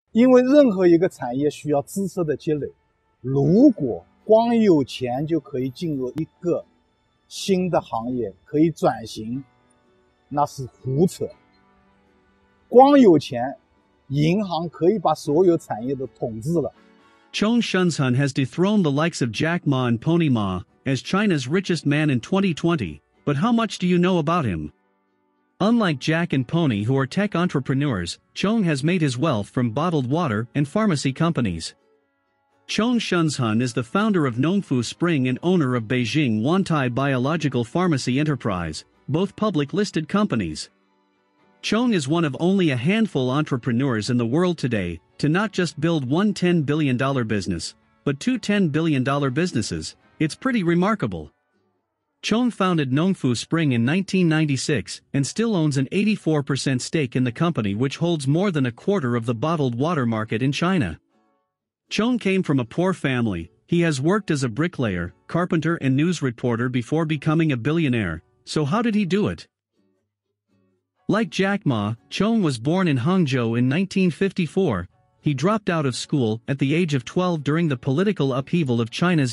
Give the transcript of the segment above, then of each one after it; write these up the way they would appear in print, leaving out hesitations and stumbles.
因为任何一个产业需要知识的积累，如果光有钱就可以进入一个新的行业，可以转型，那是胡扯。光有钱，银行可以把所有产业都统治了。 Zhong Shanshan has dethroned the likes of Jack Ma and Pony Ma as China's richest man in 2020, but how much do you know about him? Unlike Jack and Pony, who are tech entrepreneurs, Zhong has made his wealth from bottled water and pharmacy companies. Zhong Shanshan is the founder of Nongfu Spring and owner of Beijing Wantai Biological Pharmacy Enterprise, both public-listed companies. Zhong is one of only a handful entrepreneurs in the world today to not just build one $10 billion business, but two $10 billion businesses. It's pretty remarkable. Zhong founded Nongfu Spring in 1996 and still owns an 84% stake in the company, which holds more than a quarter of the bottled water market in China. Zhong came from a poor family. He has worked as a bricklayer, carpenter and news reporter before becoming a billionaire. So how did he do it? Like Jack Ma, Zhong was born in Hangzhou in 1954. He dropped out of school at the age of 12 during the political upheaval of China's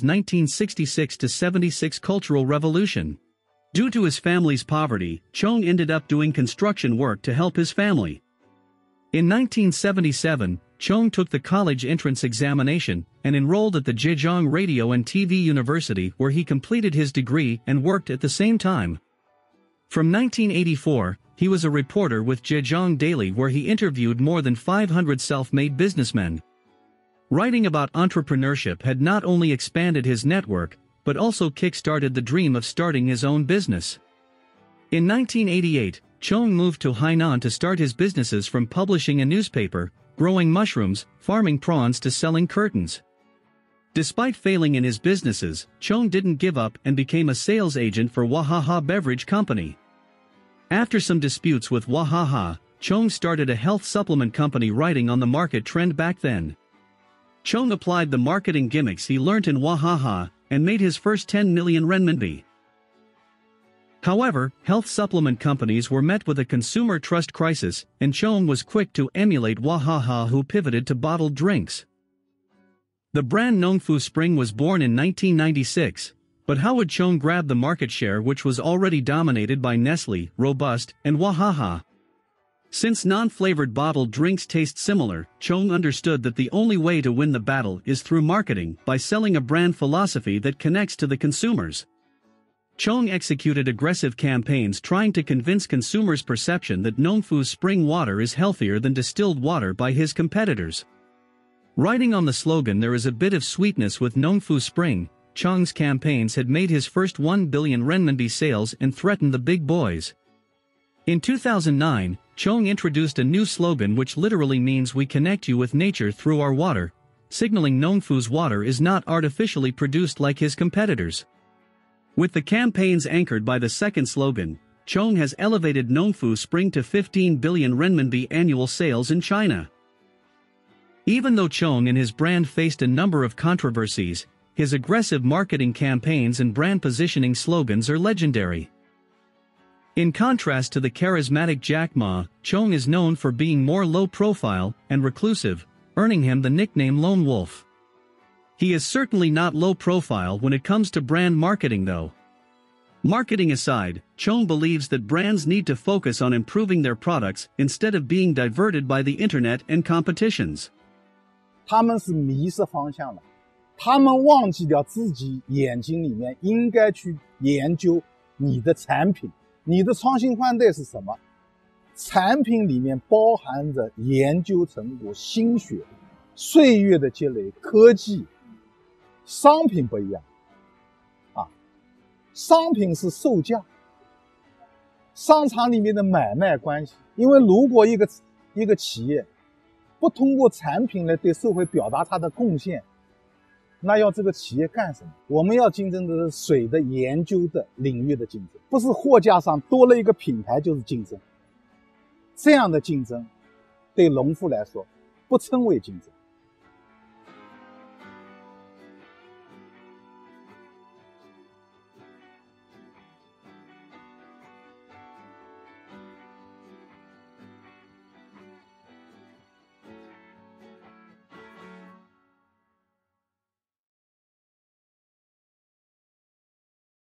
1966-76 Cultural Revolution. Due to his family's poverty, Zhong ended up doing construction work to help his family. In 1977, Zhong took the college entrance examination and enrolled at the Zhejiang Radio and TV University, where he completed his degree and worked at the same time. From 1984, he was a reporter with Zhejiang Daily, where he interviewed more than 500 self-made businessmen. Writing about entrepreneurship had not only expanded his network, but also kick-started the dream of starting his own business. In 1988, Zhong moved to Hainan to start his businesses, from publishing a newspaper, growing mushrooms, farming prawns to selling curtains. Despite failing in his businesses, Zhong didn't give up and became a sales agent for Wahaha Beverage Company. After some disputes with Wahaha, Zhong started a health supplement company, riding on the market trend back then. Zhong applied the marketing gimmicks he learnt in Wahaha and made his first 10 million renminbi. However, health supplement companies were met with a consumer trust crisis, and Zhong was quick to emulate Wahaha, who pivoted to bottled drinks. The brand Nongfu Spring was born in 1996. But how would Zhong grab the market share, which was already dominated by Nestle, Robust, and Wahaha? Since non-flavored bottled drinks taste similar, Zhong understood that the only way to win the battle is through marketing, by selling a brand philosophy that connects to the consumers. Zhong executed aggressive campaigns trying to convince consumers' perception that Nongfu Spring water is healthier than distilled water by his competitors. Writing on the slogan, "There is a bit of sweetness with Nongfu Spring," Zhong's campaigns had made his first 1 billion renminbi sales and threatened the big boys. In 2009, Zhong introduced a new slogan which literally means "We connect you with nature through our water," signaling Nongfu's water is not artificially produced like his competitors. With the campaigns anchored by the second slogan, Zhong has elevated Nongfu Spring to 15 billion renminbi annual sales in China. Even though Zhong and his brand faced a number of controversies, his aggressive marketing campaigns and brand positioning slogans are legendary. In contrast to the charismatic Jack Ma, Zhong is known for being more low-profile and reclusive, earning him the nickname Lone Wolf. He is certainly not low-profile when it comes to brand marketing, though. Marketing aside, Zhong believes that brands need to focus on improving their products instead of being diverted by the internet and competitions. 他们是迷失方向了。他们忘记掉自己眼睛里面应该去研究你的产品，你的创新换代是什么？产品里面包含着研究成果、心血、岁月的积累、科技。商品不一样，商品是售价，商场里面的买卖关系。因为如果一个企业不通过产品来对社会表达它的贡献，那要这个企业干什么？我们要竞争的是水的研究的领域的竞争，不是货架上多了一个品牌就是竞争。这样的竞争对农夫来说不称为竞争。